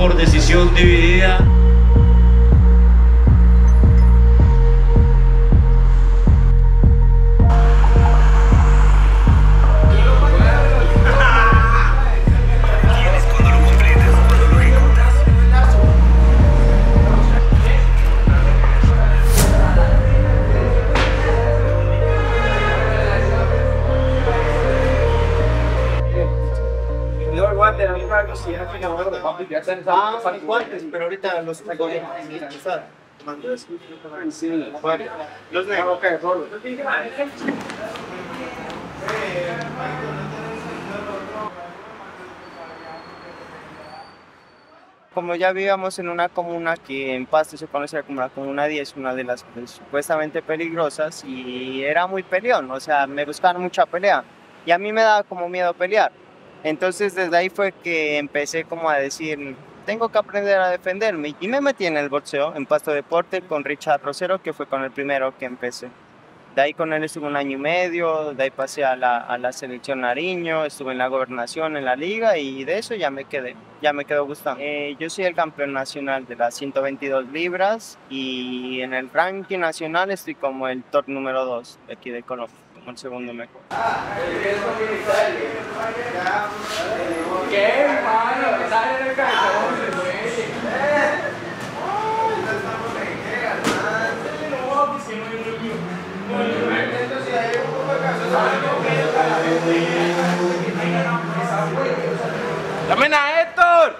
por decisión dividida. De la misma velocidad que ya están guantes, pero ahorita los traigo bien. Los negros que rolo. Como ya vivíamos en una comuna que en Pasto se conoce como la Comuna 10, una de las supuestamente peligrosas, y era muy peleón, o sea, me buscaban mucha pelea, y a mí me daba como miedo pelear. Entonces desde ahí fue que empecé como a decir, tengo que aprender a defenderme, y me metí en el boxeo, en Pasto Deporte, con Richard Rosero, que fue con el primero que empecé. De ahí con él estuve 1 año y medio, de ahí pasé a la selección Nariño, estuve en la gobernación, en la liga, y de eso ya me quedó gustando. Yo soy el campeón nacional de las 122 libras, y en el ranking nacional estoy como el top número 2 de aquí de Colombia, como el segundo mejor. ¿Qué, hermano? Sale en el cabezón. ¡Llamen a Héctor!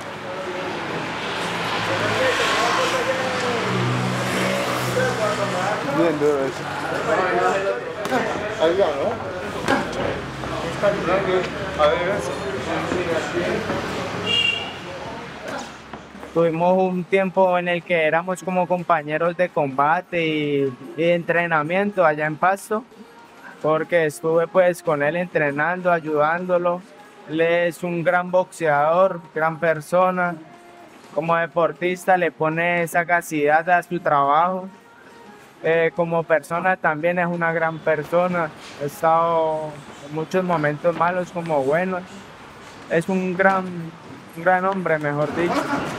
Bien duro eso. Ahí va, ¿no? A ver, Tuvimos un tiempo en el que éramos como compañeros de combate y entrenamiento allá en Pasto, porque estuve pues con él entrenando, ayudándolo. Él es un gran boxeador, gran persona. Como deportista le pone sagacidad a su trabajo. Como persona también es una gran persona. He estado en muchos momentos malos como buenos. Es un gran hombre, mejor dicho.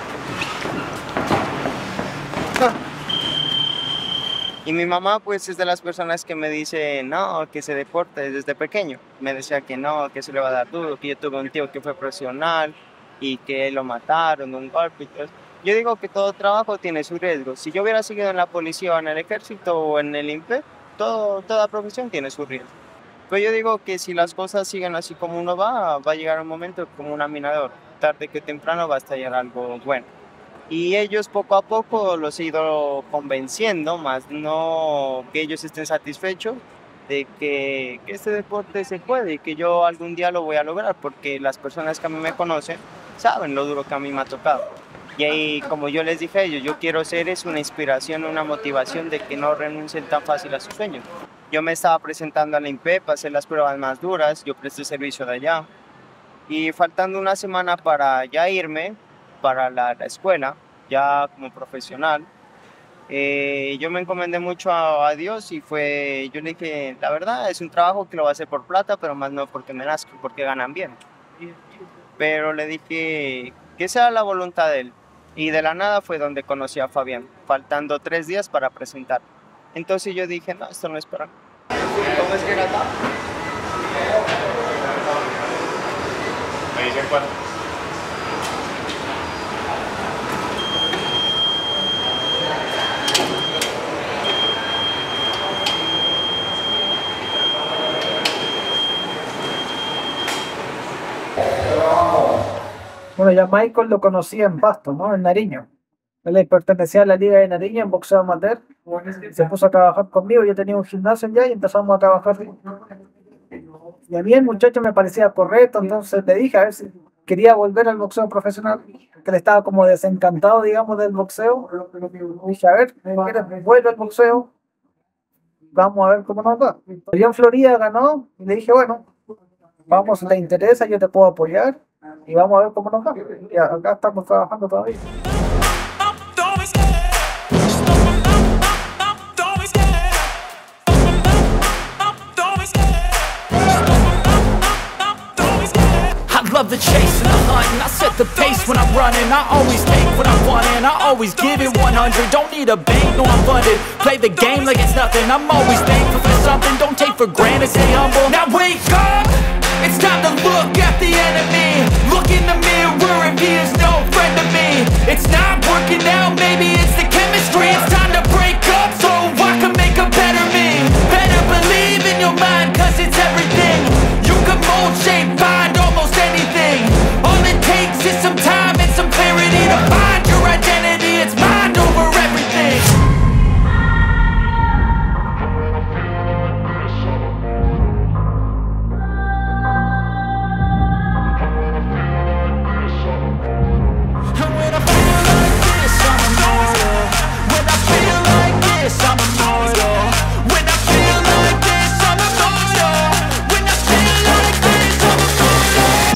Y mi mamá pues es de las personas que me dice no, que se deporte desde pequeño. Me decía que no, que se le va a dar duro, que yo tuve un tío que fue profesional y que lo mataron de un golpe y todo eso. Yo digo que todo trabajo tiene su riesgo. Si yo hubiera seguido en la policía o en el ejército o en el INPE, toda profesión tiene su riesgo. Pero yo digo que si las cosas siguen así como uno va a llegar un momento como un minador. Tarde que temprano va a estallar algo bueno. Y ellos poco a poco los he ido convenciendo, más no que ellos estén satisfechos de que este deporte se puede y que yo algún día lo voy a lograr, porque las personas que a mí me conocen saben lo duro que a mí me ha tocado. Y ahí, como yo les dije a ellos, yo quiero ser una inspiración, una motivación de que no renuncien tan fácil a sus sueños. Yo me estaba presentando a la INPE para hacer las pruebas más duras, yo presté servicio de allá. Y faltando una semana para ya irme para la escuela, ya como profesional, yo me encomendé mucho a Dios y yo le dije, la verdad es un trabajo que lo voy a hacer por plata, pero más no porque me nazco, porque ganan bien. Pero le dije que sea la voluntad de él. Y de la nada fue donde conocí a Fabián, faltando 3 días para presentar. Entonces yo dije, no, esto no es para mí. ¿Cómo es que era acá? me dicen cuándo. Bueno, ya Michael lo conocía en Pasto, ¿no? En Nariño. Él pertenecía a la Liga de Nariño en boxeo amateur. Se puso a trabajar conmigo. Yo tenía un gimnasio ya y empezamos a trabajar. Y a mí el muchacho me parecía correcto, entonces le dije a ver si quería volver al boxeo profesional, que le estaba como desencantado, digamos, del boxeo. Dije, a ver, vuelve al boxeo, vamos a ver cómo nos va. Yo en Florida ganó y le dije, bueno, vamos, si te interesa, yo te puedo apoyar y vamos a ver cómo nos va. Y acá estamos trabajando todavía. Love the chase and the hunt, and I set the pace when I'm running. I always take what I want and I always give it 100. Don't need a bank, no I'm funded. Play the game like it's nothing. I'm always thankful for something. Don't take for granted, stay humble. Now wake up, it's time to look at the enemy. Look in the mirror if he is no friend to me. It's not working out, maybe it's the chemistry. It's time to break up so I can make a better me. Better believe in your mind, cause it's everything. You can mold, shape, find almost anything. All it takes is some time and some clarity to find your identity. It's mind over everything. And when I feel like this, I'm immortal. When I feel like this, I'm immortal. When I feel like this, I'm immortal. When I feel like this, I'm immortal.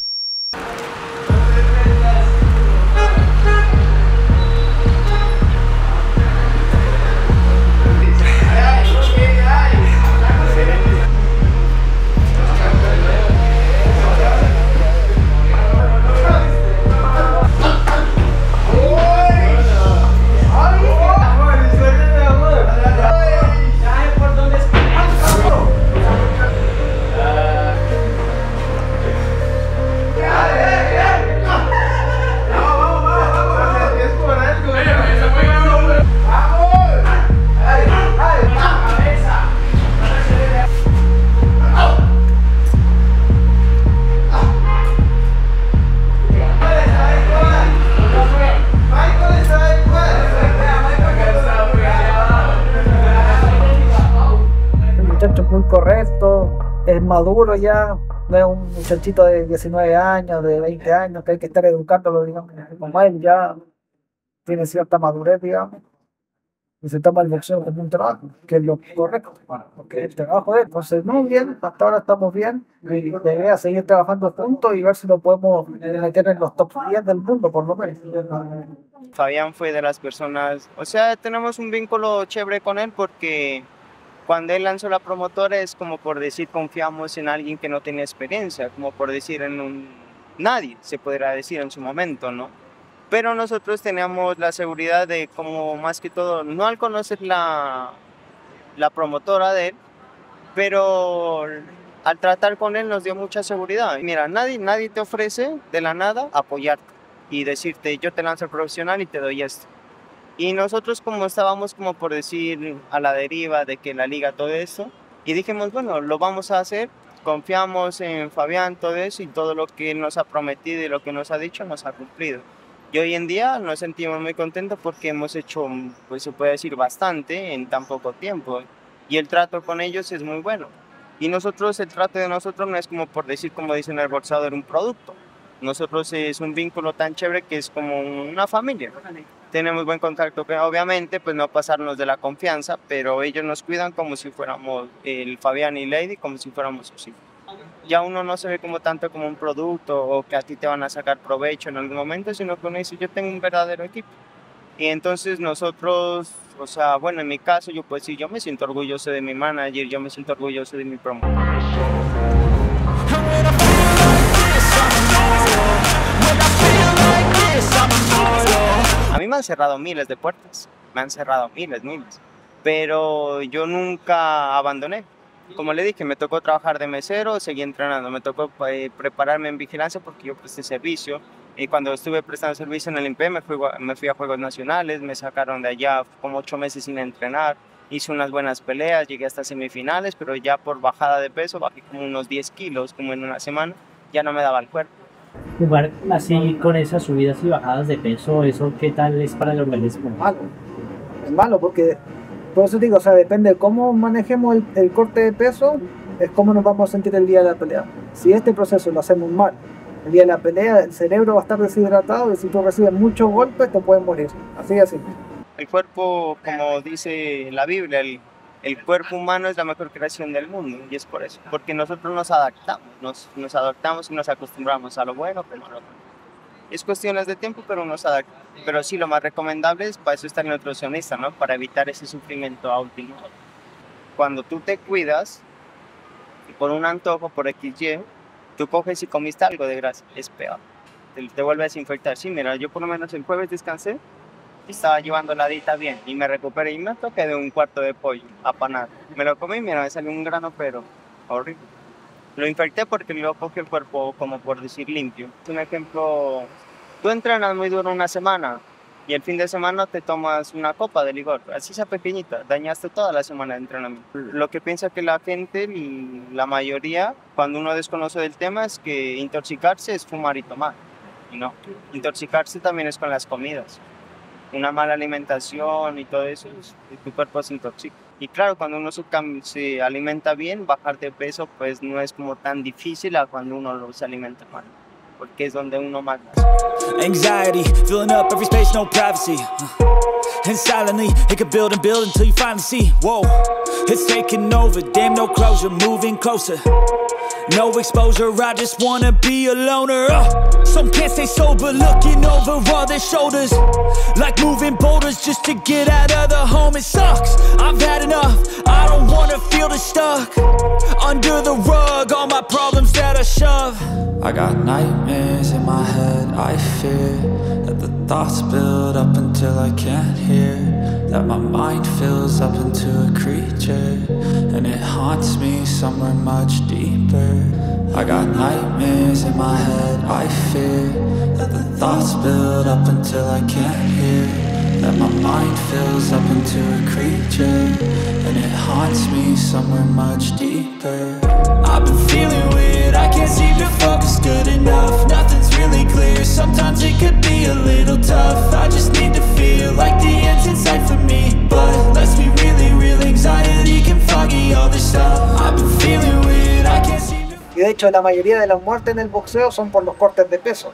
El muchacho es muy correcto, es maduro ya, no es un muchachito de 19 años, de 20 años, que hay que estar educándolo, digamos. Como él ya tiene cierta madurez, digamos, y se toma el boxeo como un trabajo, que es lo correcto, porque es el trabajo de él. Entonces, no, bien, hasta ahora estamos bien, y la idea es seguir trabajando juntos y ver si lo podemos meter en los top 10 del mundo, por lo menos. Fabián fue de las personas, o sea, tenemos un vínculo chévere con él porque cuando él lanzó la promotora es como por decir confiamos en alguien que no tiene experiencia, como por decir en un nadie, se podrá decir en su momento, ¿no? Pero nosotros teníamos la seguridad de como más que todo, no al conocer la promotora de él, pero al tratar con él nos dio mucha seguridad. Mira, nadie te ofrece de la nada apoyarte y decirte yo te lanzo el profesional y te doy esto. Y nosotros como estábamos como por decir a la deriva de que la liga todo eso, y dijimos bueno, lo vamos a hacer, confiamos en Fabián, todo eso y todo lo que él nos ha prometido y lo que nos ha dicho nos ha cumplido. Y hoy en día nos sentimos muy contentos porque hemos hecho, pues se puede decir, bastante en tan poco tiempo. Y el trato con ellos es muy bueno. Y nosotros, el trato de nosotros no es como por decir, como dicen el boxeador, un producto. Nosotros es un vínculo tan chévere que es como una familia. Tenemos buen contacto, pero obviamente pues no pasarnos de la confianza, pero ellos nos cuidan como si fuéramos el Fabián y Lady, como si fuéramos sus hijos. Ya uno no se ve como tanto como un producto o que a ti te van a sacar provecho en algún momento, sino que uno dice yo tengo un verdadero equipo. Y entonces nosotros, o sea, bueno, en mi caso yo pues sí, yo me siento orgulloso de mi manager, yo me siento orgulloso de mi promotor. A mí me han cerrado miles de puertas, me han cerrado miles, pero yo nunca abandoné. Como le dije, me tocó trabajar de mesero, seguí entrenando, me tocó prepararme en vigilancia porque yo presté servicio. Y cuando estuve prestando servicio en el INPE me fui a Juegos Nacionales, me sacaron de allá como 8 meses sin entrenar, hice unas buenas peleas, llegué hasta semifinales, pero ya por bajada de peso bajé como unos 10 kilos, como en una semana, ya no me daba el cuerpo. Jugar así con esas subidas y bajadas de peso, ¿eso qué tal es para el organismo? Es malo porque, por eso digo, o sea, depende de cómo manejemos el corte de peso, es cómo nos vamos a sentir el día de la pelea. Si este proceso lo hacemos mal, el día de la pelea el cerebro va a estar deshidratado y si tú recibes muchos golpes te puedes morir, así de simple. El cuerpo, como dice la Biblia, el cuerpo humano es la mejor creación del mundo y es por eso, porque nosotros nos adaptamos, nos adaptamos y nos acostumbramos a lo bueno como a lo malo. Es cuestiones de tiempo, pero nos adaptamos. Pero sí, lo más recomendable es para eso estar el nutricionista, ¿no? Para evitar ese sufrimiento a último. Cuando tú te cuidas, por un antojo, por XY, tú coges y comiste algo de grasa, es peor. te vuelve a desinfectar. Sí, mira, yo por lo menos el jueves descansé y estaba llevando la dieta bien y me recuperé y me toqué de un cuarto de pollo apanado. Me lo comí, mira, me salió un grano, pero horrible. Lo infecté porque luego cogió el cuerpo, como por decir, limpio. Un ejemplo, tú entrenas muy duro una semana y el fin de semana te tomas una copa de licor, así sea pequeñita, dañaste toda la semana de entrenamiento. Lo que piensa que la gente, la mayoría, cuando uno desconoce del tema, es que intoxicarse es fumar y tomar. Y no, intoxicarse también es con las comidas. Una mala alimentación y todo eso, tu cuerpo se intoxica. Y claro, cuando uno se alimenta bien, bajar de peso pues no es como tan difícil a cuando uno se alimenta mal, porque es donde uno más. Anxiety, filling up every space, no privacy. And silently, it could build and build until you finally see. Whoa, it's taking over, damn no closure, moving closer. No exposure, I just wanna be a loner. Some can't stay sober, looking over all their shoulders, like moving boulders just to get out of the home. It sucks, I've had enough, I don't wanna feel the stuck under the rug, all my problems that I shove. I got nightmares in my head, I fear that the thoughts build up until I can't hear, that my mind fills up into a creature, and it haunts me somewhere much deeper. I got nightmares in my head, I fear that the thoughts build up until I can't hear, that my mind fills up into a creature, and it haunts me somewhere much deeper. I've been feeling weird, I can't seem to focus good enough, nothing's really clear, sometimes it could be a little tough, I just need to feel like the end's in sight for me, but let's be really real, anxiety can foggy all this stuff. I've been feeling weird, I can't seem to... Y de hecho la mayoría de las muertes en el boxeo son por los cortes de peso.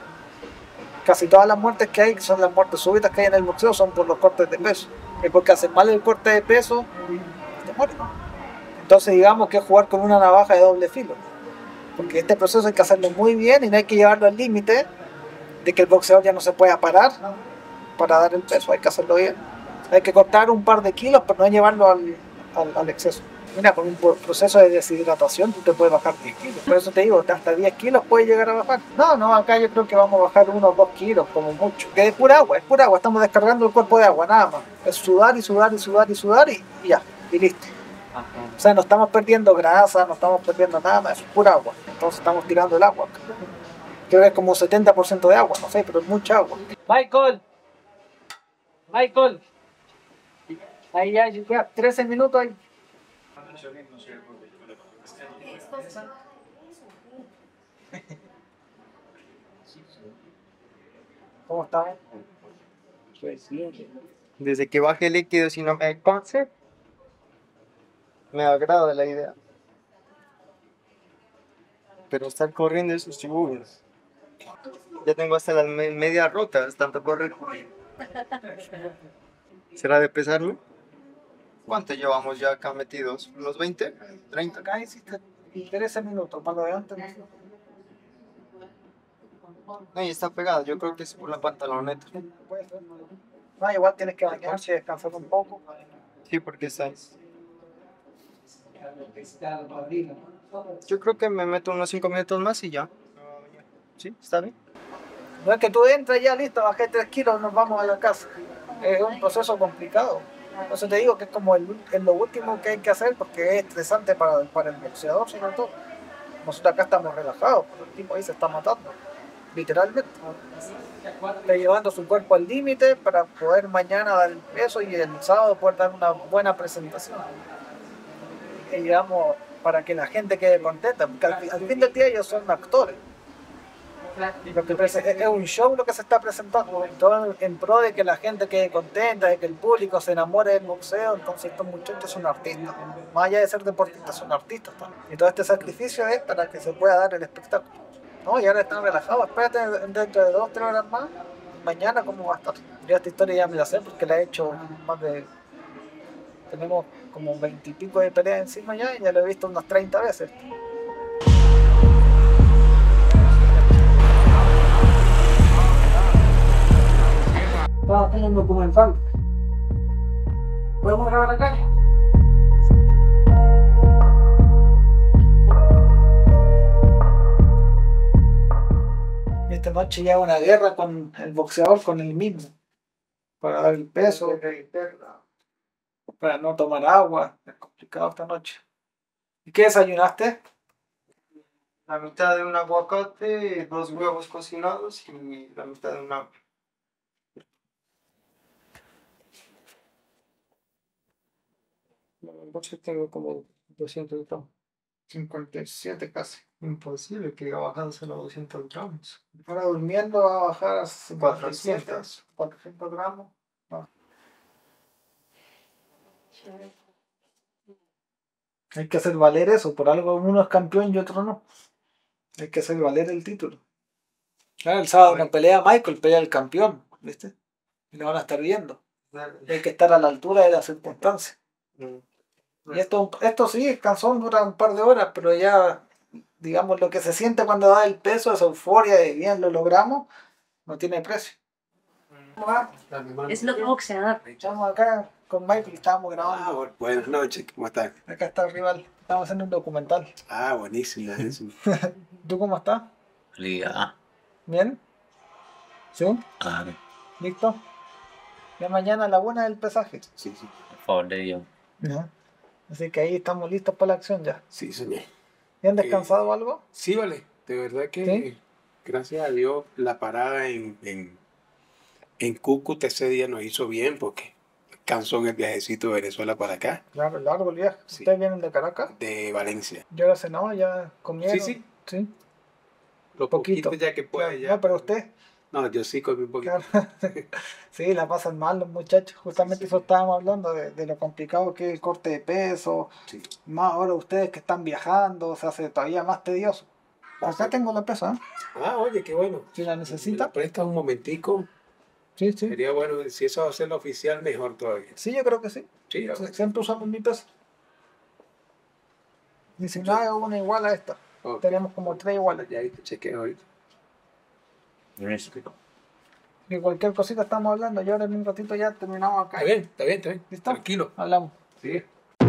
Casi todas las muertes que hay, que son las muertes súbitas que hay en el boxeo, son por los cortes de peso. Es porque hacen mal el corte de peso y te mueren. Entonces digamos que es jugar con una navaja de doble filo. Porque este proceso hay que hacerlo muy bien y no hay que llevarlo al límite de que el boxeador ya no se pueda parar para dar el peso, hay que hacerlo bien. Hay que cortar un par de kilos, pero no llevarlo al exceso. Mira, con un proceso de deshidratación tú te puedes bajar 10 kilos. Por eso te digo, hasta 10 kilos puedes llegar a bajar. No, acá yo creo que vamos a bajar 1 o 2 kilos como mucho. Que es pura agua, estamos descargando el cuerpo de agua, nada más. Es sudar y sudar y sudar y sudar y ya, y listo. Ajá. O sea, no estamos perdiendo grasa, no estamos perdiendo nada, es pura agua. Entonces estamos tirando el agua. Creo que es como 70% de agua, no sé, pero es mucha agua. Michael, ahí ya queda 13 minutos ahí. ¿Cómo estás? Desde que baje líquido, si no me conce, me agrada la idea. Pero estar corriendo esos segundos. Ya tengo hasta las medias rotas, tanto correr. ¿Será de pesarlo? ¿Cuánto llevamos ya acá metidos? ¿Unos 20? ¿30? Acá hiciste 13 minutos, para lo de antes. No, y está pegado, yo creo que es por la pantaloneta. Puede ser, no, igual tienes que bañarse y descansar un poco. Sí, porque está. Yo creo que me meto unos 5 minutos más y ya. Sí, está bien. No es que tú entras ya, listo, bajé 3 kilos, nos vamos a la casa. Es un proceso complicado. Por eso te digo que es como es lo último que hay que hacer porque es estresante para el boxeador, sobre todo. Nosotros acá estamos relajados, pero el tipo ahí se está matando, literalmente. Está llevando su cuerpo al límite para poder mañana dar el peso y el sábado poder dar una buena presentación. Y digamos, para que la gente quede contenta, porque al fin del día ellos son actores. Es un show lo que se está presentando, todo en pro de que la gente quede contenta, de que el público se enamore del boxeo. Entonces estos muchachos son artistas, más allá de ser deportistas son artistas también. Y todo este sacrificio es para que se pueda dar el espectáculo, ¿no? Y ahora están relajados, espérate dentro de 2 o 3 horas más, mañana cómo va a estar. Yo esta historia ya me la sé porque la he hecho más de... Tenemos como 20 y pico de peleas encima ya y ya lo he visto unas 30 veces. Estaba haciendo un documental. ¿Podemos grabar acá? esta noche ya una guerra con el boxeador, con el mismo, para dar el peso, para no tomar agua. Es complicado esta noche. ¿Y qué desayunaste? La mitad de un aguacate, 2 huevos cocinados y la mitad de una... Entonces tengo como 200 gramos. 57 casi. Imposible que haya bajado solo 200 gramos. Ahora durmiendo va a bajar a 57, 400. 400 gramos. Ah. Hay que hacer valer eso, por algo uno es campeón y otro no. Hay que hacer valer el título. Claro, el sábado no pelea Michael, pelea el campeón, ¿viste? Y lo van a estar viendo. Y hay que estar a la altura de las circunstancias. Y esto sí, el canzón dura un par de horas, pero ya, digamos, lo que se siente cuando da el peso, esa euforia de bien lo logramos, no tiene precio. ¿Cómo va? Es lo boxeador. Estamos acá con Michael, estábamos grabando. Buenas noches, ¿cómo estás? Acá está el rival, estamos haciendo un documental. Buenísimo, buenísimo. ¿Tú cómo estás? Liga. ¿Bien? ¿Sí? ¿Listo? Ya mañana a la 1 del pesaje. Sí, sí. Por favor de Dios. Ya. Así que ahí estamos listos para la acción ya. Sí, señor. ¿Y han descansado o algo? Sí, vale. De verdad que, ¿Sí? gracias a Dios, la parada en Cúcuta ese día nos hizo bien porque cansó en el viajecito de Venezuela para acá, Claro, largo el viaje. Sí. ¿Ustedes vienen de Caracas? de Valencia. Yo ya cenaba, ya comieron. Sí, sí. Sí. Lo Poquito. poquito ya que pueda. Ya. No, pero usted. No, yo sí comí un poquito. Claro. Sí, la pasan mal los muchachos. Justamente eso estábamos hablando de lo complicado que es el corte de peso. Sí. Más ahora ustedes que están viajando, se hace todavía más tedioso. Acá tengo la pesa, ¿eh? Oye, qué bueno. Si la ¿Me necesita. la prestas un momentico? Sí, sí. Sería bueno. Si eso va a ser lo oficial, mejor todavía. Sí, yo creo que sí. Sí, Siempre usamos mi peso. Y si no hay una igual a esta, ok. tenemos como 3 iguales. Ya ahí te chequeo ahorita. Y cualquier cosita estamos hablando. Yo ahora en un ratito ya terminamos acá. Está bien, está bien, está bien. ¿Listo? Tranquilo. Hablamos. Sí.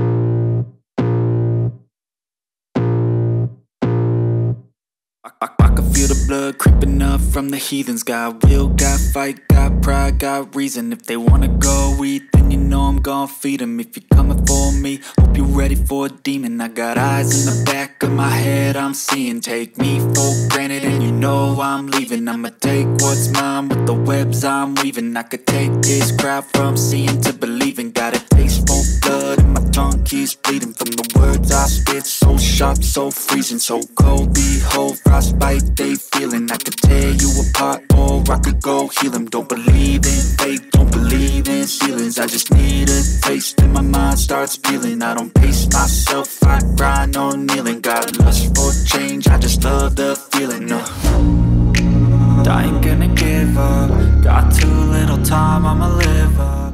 I can feel the blood creeping up from the heathens. Got will, got fight, got pride, got reason. If they wanna go eat, then you know I'm gon' feed them. If you're coming for me, hope you're ready for a demon. I got eyes in the back of my head, I'm seeing. Take me for granted and you know I'm leaving. I'ma take what's mine with the webs I'm weaving. I could take this crowd from seeing to believing. Got a taste for blood and my tongue keeps bleeding. From the words I spit, so sharp, so freezing. So cold, behold, frostbite they feeling. I could tear you apart or I could go heal them. Don't believe in fate, don't believe in ceilings. I just need a taste and my mind starts peeling. I don't pace myself, I grind on kneeling. Got lust for change, I just love the feeling. No, I ain't gonna give up. Got too little time, I'ma live up.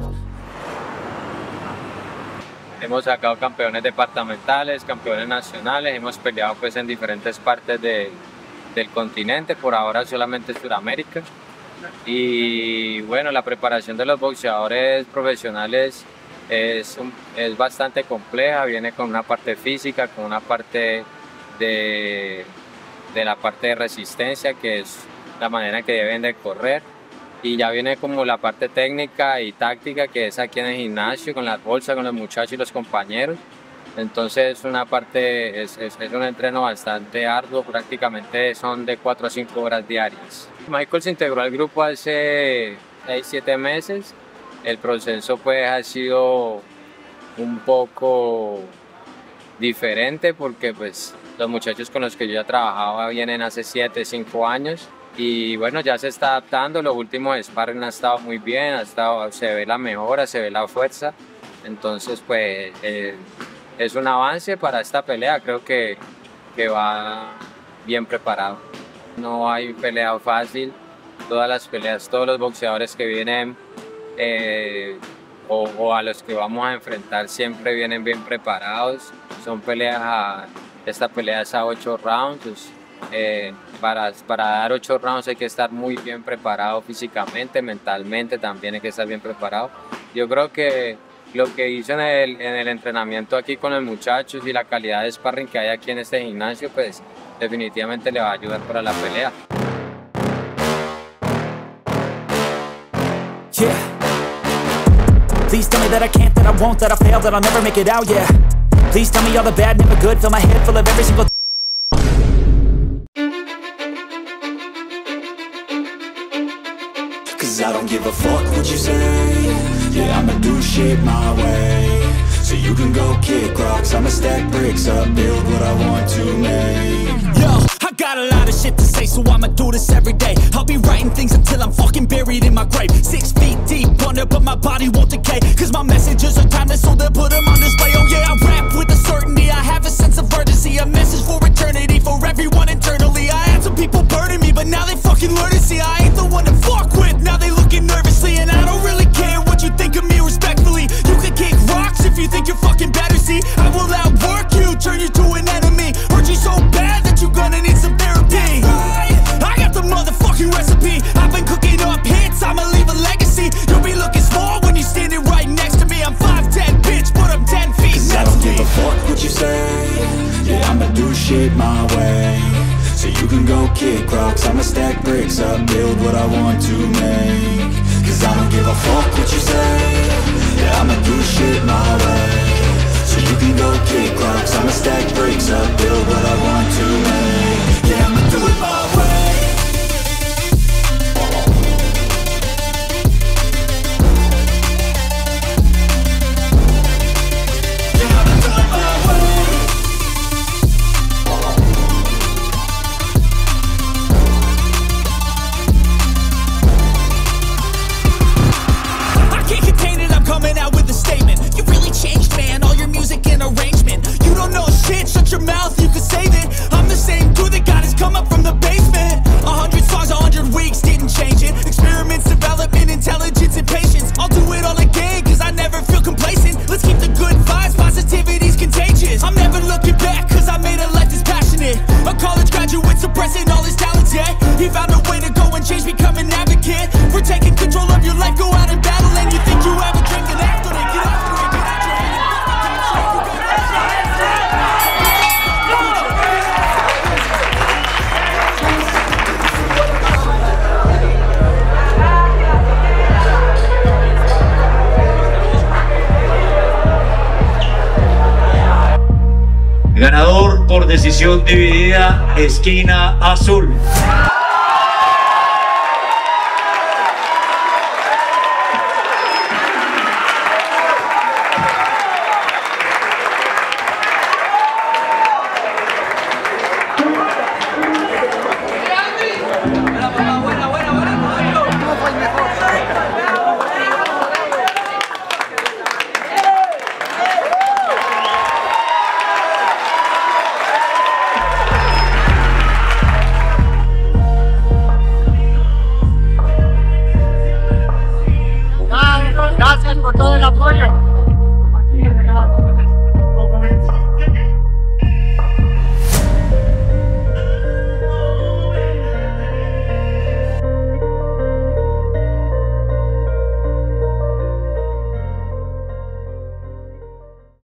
Hemos sacado campeones departamentales, campeones nacionales, hemos peleado pues en diferentes partes del continente, por ahora solamente Sudamérica. Y bueno, la preparación de los boxeadores profesionales es bastante compleja, viene con una parte física, con una parte de la parte de resistencia, que es la manera en que deben de correr. Y ya viene como la parte técnica y táctica, que es aquí en el gimnasio, con las bolsas, con los muchachos y los compañeros. Entonces una parte, es un entreno bastante arduo, prácticamente son de 4 a 5 horas diarias. Michael se integró al grupo hace 6-7 meses. El proceso pues ha sido un poco diferente porque pues los muchachos con los que yo ya trabajaba vienen hace 7-5 años. Y bueno, ya se está adaptando, los últimos sparring han estado muy bien, se ve la mejora, se ve la fuerza. Entonces pues es un avance para esta pelea, creo que va bien preparado. No hay pelea fácil, todas las peleas, todos los boxeadores que vienen o a los que vamos a enfrentar siempre vienen bien preparados. Son esta pelea es a 8 rounds. Para dar 8 rounds hay que estar muy bien preparado físicamente, mentalmente también hay que estar bien preparado. Yo creo que lo que hizo en el entrenamiento aquí con los muchachos y la calidad de sparring que hay aquí en este gimnasio, pues definitivamente le va a ayudar para la pelea. Yeah. Please tell me that I can't, that I won't, that I fail, that I'll never make it out, yeah. Please tell me all the bad, never good. Fill my head full of every single. Cause I don't give a fuck what you say. Yeah, I'ma do shit my way. So you can go kick rocks, I'ma stack bricks up, build what I want to make. Yo, I got a lot of shit to say, so I'ma do this every day. I'll be writing things until I'm fucking buried in my grave. 6 feet deep under, but my body won't decay. Cause my messages are timeless, so they'll put them on display. Oh yeah, I rap with a certainty, I have a sense of urgency. A message for eternity, for everyone internally. I had some people burning me, but now they fucking learn to see I ain't the one to fuck with, now they looking nervously. And I don't really care what you think of me, respectfully. You can kick rocks if you think you're fucking better, see. I will outwork you, turn you to an enemy. Hurt you so bad that you're gonna need some therapy. I got the motherfucking recipe. I've been cooking up hits, I'ma leave a legacy. You'll be looking small when you're standing right next to me. I'm 5'10", bitch, but I'm 10 feet. Cause I don't give a fuck what you say. Yeah, I'ma do shit my way. So you can go kick rocks, I'ma stack bricks up, build what I want to make. Cause I don't give a fuck what you say. Yeah, I'ma do shit my way. So you can go kick rocks, I'ma stack bricks up, build what I want to make. Yeah, I'ma do it my way. Shut your mouth, you can save it. I'm the same dude that got his come up from the basement. 100 songs, 100 weeks, didn't change it. Experiments, development, intelligence, and patience. I'll do it all again, cause I never feel complacent. Let's keep the good vibes, positivity's contagious. I'm never looking back, cause I made a life that's passionate. A college graduate suppressing all his talents, yeah. He found a way to go and change, become an advocate. For taking control of your life, go out and battle. And you think you have a drink and act on it, get after it, get out your head. Ganador por decisión dividida, esquina azul. Gracias por todo el apoyo.